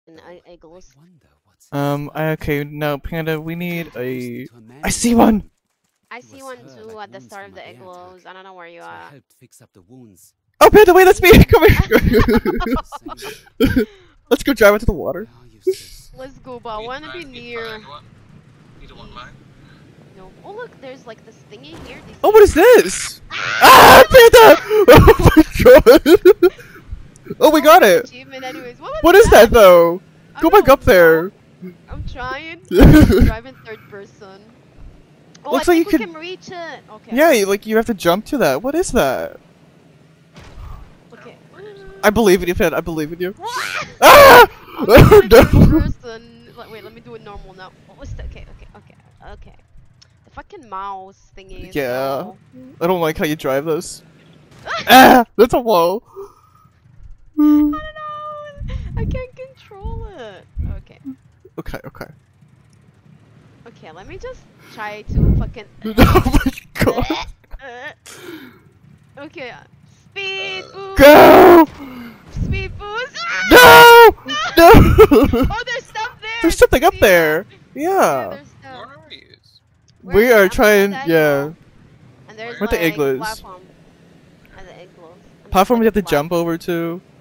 in igloos. Okay, no, Panda, we need a... I see one! I see one too at the start of the igloos. I don't know where you are. Oh, Panda, wait, that's me! Come here! Let's go drive into the water. Let's go, but I want to be near. You don't want mine? No. Oh, look, there's like this thingy here. Oh, what is this? Ah, Panda! Oh my god! Oh, we got it! Achievement anyways. What is that, though? Go back up there. I'm trying. Drive in third person. Oh, Looks I like think you we can reach it. Okay. Yeah, you have to jump to that. What is that? Okay. I believe in you, Panda. I believe in you. Ah! Oh, no. Person. Wait, let me do it normal now. Oh, okay. The fucking mouse thingy. Yeah. I don't like how you drive those. Ah! That's a wall. I don't know. I can't control it. Okay. Okay, let me just try to fucking. Oh my god. Okay. Speed boost. Go! Speed boost. No! No! Oh, there's stuff there. There's something up there. Yeah. There's stuff. Where are you? We are trying. Yeah. And there's We're at the like igloos. platform. And the igloos. Platform we have to jump over to.